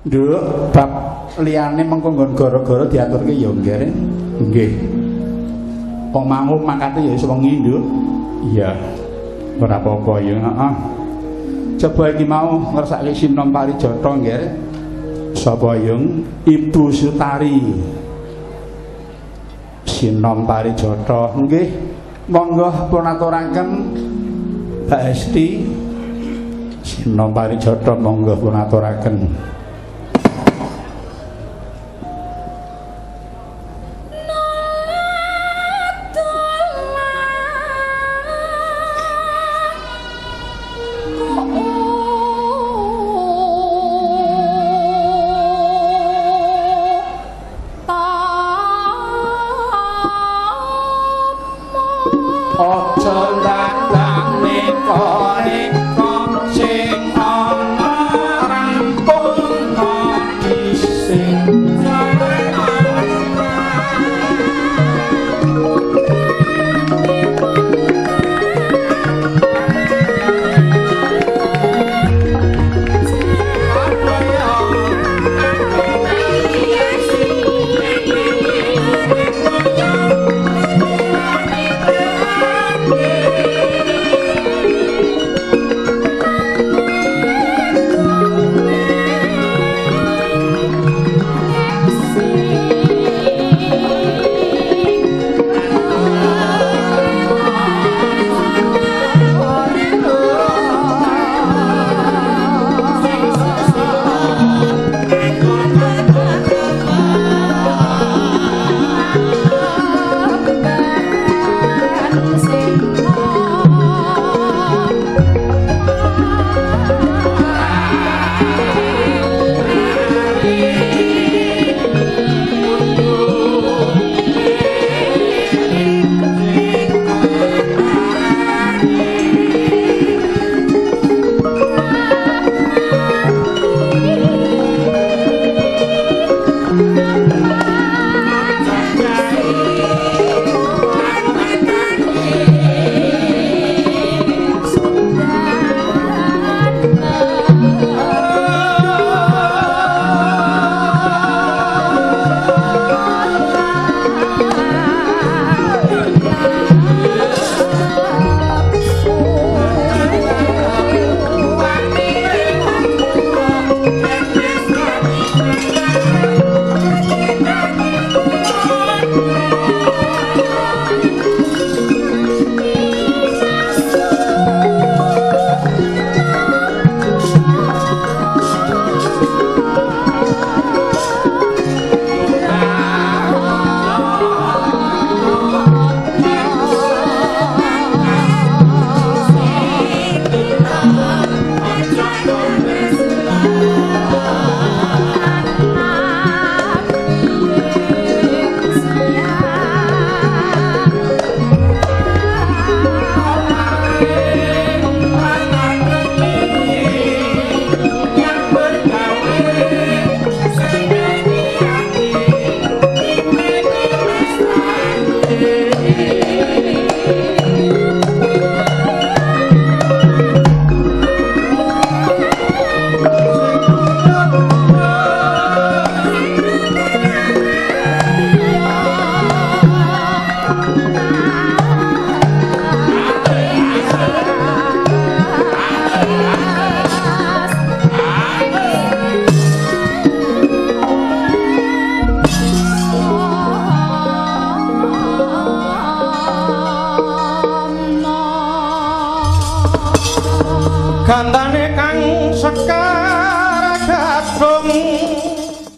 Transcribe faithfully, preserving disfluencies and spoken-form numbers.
Nduk, bab liyane mengko nggon gara-gara diaturke ya nggih. Nggih. Omahmu mangkate ya iso wengi, Nduk. Iya. Ora apa-apa ya, heeh. Coba iki mau ngersake Sinom Parijata nggih. Sapa yung Ibu Sutari. Sinom Parijata nggih. Monggo pun aturaken Mbak Esti. Sinom Parijata monggo pun aturaken. Gandane kang sekar gadung